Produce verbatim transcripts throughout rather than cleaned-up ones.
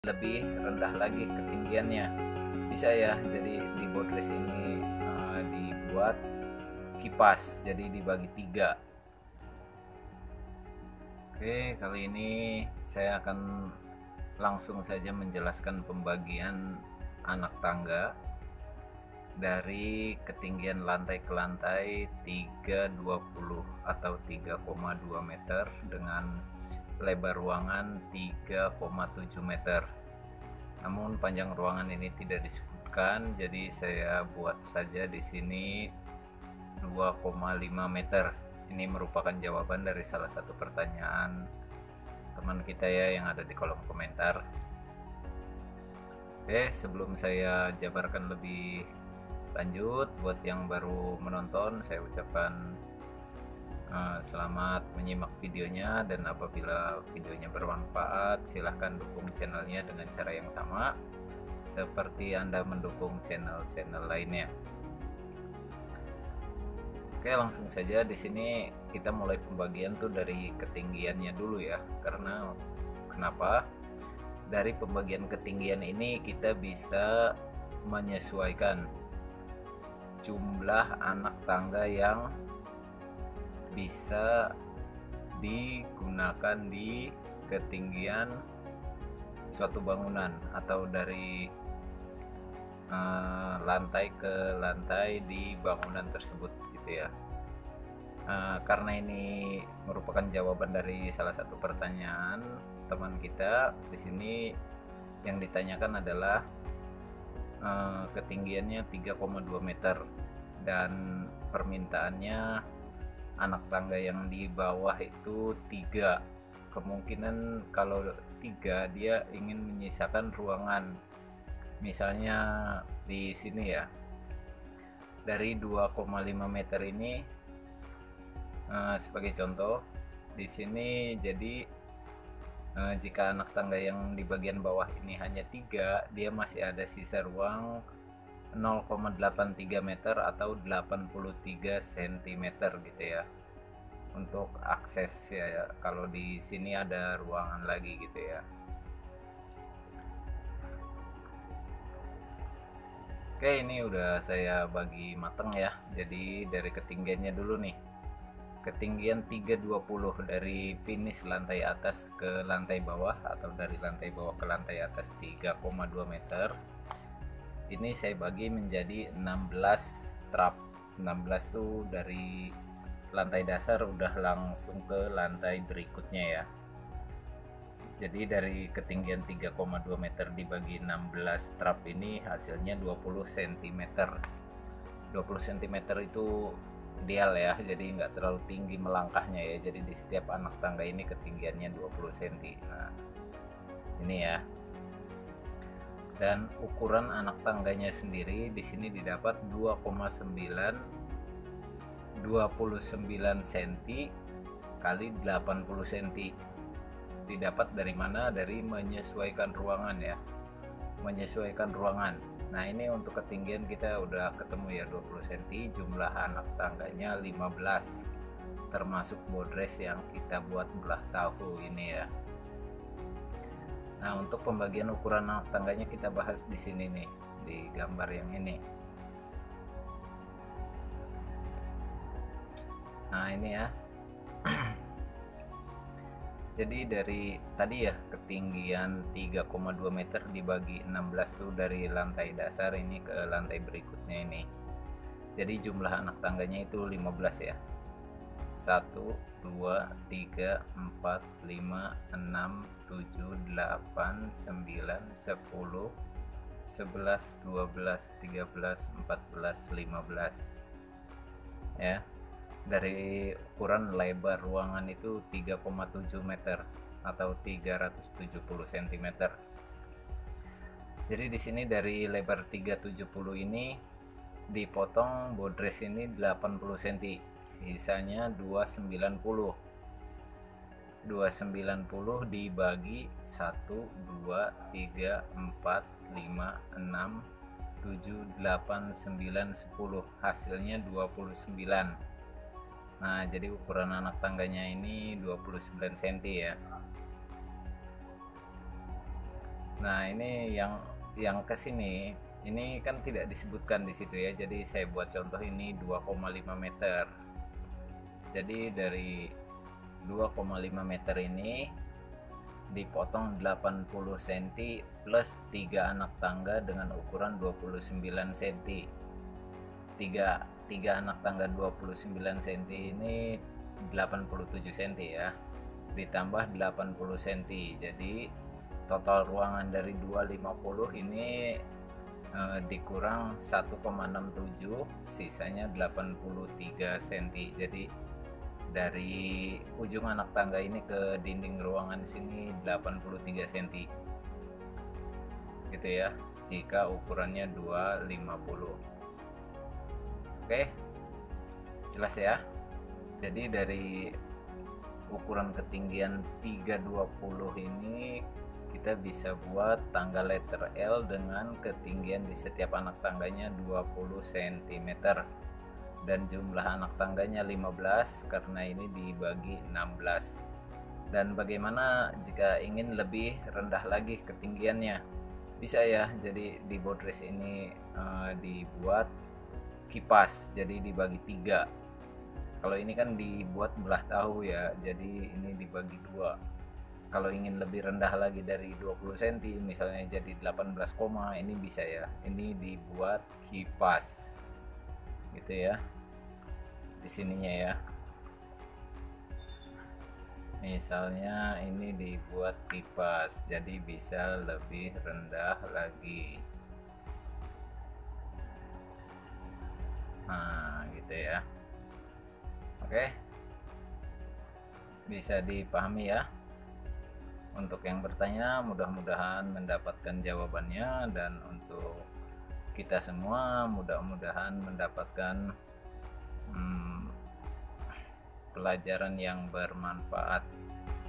lebih rendah lagi ketinggiannya. Bisa ya, jadi di boardrest ini uh, dibuat kipas, jadi dibagi tiga. Oke, kali ini saya akan langsung saja menjelaskan pembagian anak tangga dari ketinggian lantai ke lantai tiga koma dua puluh atau tiga koma dua meter dengan lebar ruangan tiga koma tujuh meter. Namun panjang ruangan ini tidak disebutkan, jadi saya buat saja di sini dua koma lima meter. Ini merupakan jawaban dari salah satu pertanyaan teman kita ya yang ada di kolom komentar. Oke, sebelum saya jabarkan lebih lanjut, buat yang baru menonton saya ucapkan Uh, selamat menyimak videonya, dan apabila videonya bermanfaat silahkan dukung channelnya dengan cara yang sama seperti Anda mendukung channel-channel lainnya. Oke, langsung saja. Di sini kita mulai pembagian tuh dari ketinggiannya dulu ya, karena kenapa? Dari pembagian ketinggian ini kita bisa menyesuaikan jumlah anak tangga yang bisa digunakan di ketinggian suatu bangunan atau dari uh, lantai ke lantai di bangunan tersebut gitu ya. Uh, karena ini merupakan jawaban dari salah satu pertanyaan teman kita di sini, yang ditanyakan adalah uh, ketinggiannya tiga koma dua meter dan permintaannya anak tangga yang di bawah itu tiga. Kemungkinan kalau tiga dia ingin menyisakan ruangan. Misalnya di sini ya, dari dua koma lima meter ini uh, sebagai contoh di sini, jadi uh, jika anak tangga yang di bagian bawah ini hanya tiga, dia masih ada sisa ruang nol koma delapan tiga meter atau delapan puluh tiga sentimeter gitu ya untuk akses ya. Kalau di sini ada ruangan lagi gitu ya. Oke, ini udah saya bagi mateng ya. Jadi dari ketinggiannya dulu nih. Ketinggian tiga koma dua puluh dari finish lantai atas ke lantai bawah atau dari lantai bawah ke lantai atas tiga koma dua meter. Ini saya bagi menjadi enam belas trap. enam belas tuh dari lantai dasar udah langsung ke lantai berikutnya ya. Jadi dari ketinggian tiga koma dua meter dibagi enam belas trap ini hasilnya dua puluh sentimeter. dua puluh sentimeter itu ideal ya, jadi nggak terlalu tinggi melangkahnya ya. Jadi di setiap anak tangga ini ketinggiannya dua puluh sentimeter. Nah, ini ya. Dan ukuran anak tangganya sendiri di sini didapat dua koma sembilan dua puluh sembilan sentimeter kali delapan puluh sentimeter. Didapat dari mana? Dari menyesuaikan ruangan ya. Menyesuaikan ruangan. Nah, ini untuk ketinggian kita udah ketemu ya, dua puluh sentimeter, jumlah anak tangganya lima belas. Termasuk boardrest yang kita buat belah tahu ini ya. Nah, untuk pembagian ukuran anak tangganya kita bahas di sini nih, di gambar yang ini. Nah, ini ya. Jadi dari tadi ya, ketinggian tiga koma dua meter dibagi enam belas tuh dari lantai dasar ini ke lantai berikutnya ini. Jadi jumlah anak tangganya itu lima belas ya. satu, dua, tiga, empat, lima, enam, tujuh, delapan, sembilan, sepuluh, sebelas, dua belas, tiga belas, empat belas, lima belas ya. Dari ukuran lebar ruangan itu tiga koma tujuh meter atau tiga ratus tujuh puluh sentimeter. Jadi di sini dari lebar tiga ratus tujuh puluh ini dipotong boardrest ini delapan puluh sentimeter, sisanya dua ratus sembilan puluh. dua ratus sembilan puluh dibagi satu, dua, tiga, empat, lima, enam, tujuh, delapan, sembilan, sepuluh, hasilnya dua puluh sembilan. Nah, jadi ukuran anak tangganya ini dua puluh sembilan sentimeter ya. Nah, ini yang yang ke sini ini kan tidak disebutkan di situ ya. Jadi saya buat contoh ini dua koma lima meter. Jadi dari dua koma lima meter ini dipotong delapan puluh sentimeter plus tiga anak tangga dengan ukuran dua puluh sembilan sentimeter. tiga tiga anak tangga dua puluh sembilan sentimeter ini delapan puluh tujuh sentimeter ya. Ditambah delapan puluh sentimeter. Jadi total ruangan dari dua ratus lima puluh ini eh, dikurang satu koma enam tujuh, sisanya delapan puluh tiga sentimeter. Jadi dari ujung anak tangga ini ke dinding ruangan sini delapan puluh tiga sentimeter. Gitu ya. Jika ukurannya dua ratus lima puluh. Oke. Jelas ya? Jadi dari ukuran ketinggian tiga ratus dua puluh ini kita bisa buat tangga letter L dengan ketinggian di setiap anak tangganya dua puluh sentimeter dan jumlah anak tangganya lima belas karena ini dibagi enam belas. Dan bagaimana jika ingin lebih rendah lagi ketinggiannya? Bisa ya, jadi di boardrest ini uh, dibuat kipas, jadi dibagi tiga. Kalau ini kan dibuat belah tahu ya, jadi ini dibagi dua. Kalau ingin lebih rendah lagi dari dua puluh sentimeter, misalnya jadi delapan belas, ini bisa ya. Ini dibuat kipas. Gitu ya. Di sininya ya. Misalnya ini dibuat kipas, jadi bisa lebih rendah lagi. Nah, gitu ya. Oke. Bisa dipahami ya. Untuk yang bertanya mudah-mudahan mendapatkan jawabannya, dan untuk kita semua mudah-mudahan mendapatkan hmm, pelajaran yang bermanfaat.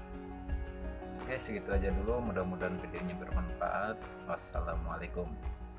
Oke, segitu aja dulu, mudah-mudahan videonya bermanfaat. Wassalamualaikum.